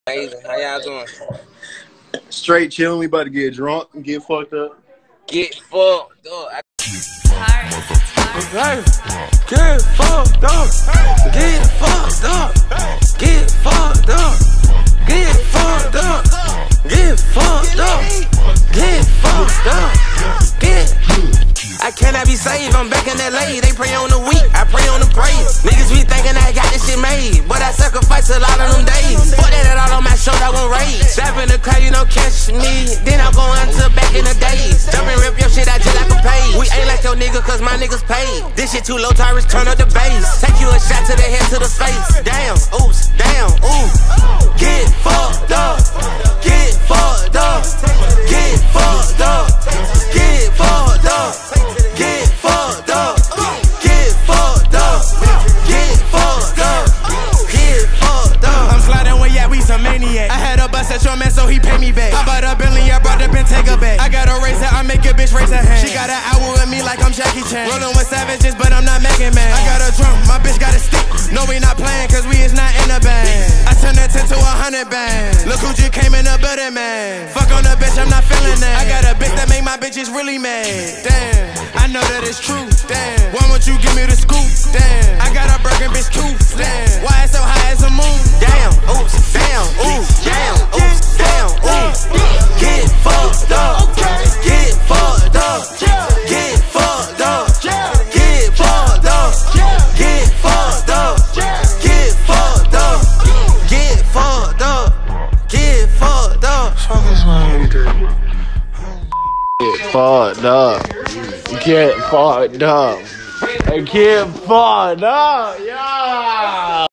Amazing. How y'all doing? Straight chilling. We about to get drunk and get fucked up. Get fucked up. Get fucked up. Get fucked up. Get fucked up. Get fucked up. Get fucked up. Get fucked up. I cannot be saved, I'm back in LA. They pray on the weak, I pray on the praise. Niggas be thinking I got this shit made, but I sacrifice a lot of them days. Fuck that all on my shoulder, I won't rage. Step in the car, you don't catch me. Then I'm going to back in the days. Jump and rip your shit out just like a page. We ain't like your nigga, cause my niggas paid. This shit too low, Tyrus, turn up the bass. Take you a shot to the head, to the face. Damn, oops, damn, ooh. Get fucked up. Get fucked up. Get fucked up. Get fucked up. Get fucked up. Get fucked up. Get fucked up. Get fucked up. I'm sliding way out, we some maniacs. I had a bust at your man, so he pay me back. I bought a Bentley, I brought up and take her back. I got a razor, I make a bitch raise her hand. She got an hour with me like I'm Jackie Chan. Rollin' with savages, but I'm not Megan Man. I got a drum, my bitch got a stick. No, we not playing, cause we is not in a band. I turned that 10 to 100 band. Look who just came in the building, man. Fuck on the bitch, I'm not feeling that. I got a bitch that make my bitches really mad. Damn, I know that it's true. Damn, why won't you give me the scoop? Damn, I got a broken bitch too. Damn, why it's so high as the moon? Damn, oops, damn, ooh, damn, oops, damn, ooh. Get fucked up. Get fucked up. Get fucked up. Get fucked up. Get fucked up. Get fucked up. Get fucked up. Get fucked up. Get fucked up. Get fucked up. Get fucked up. Yeah.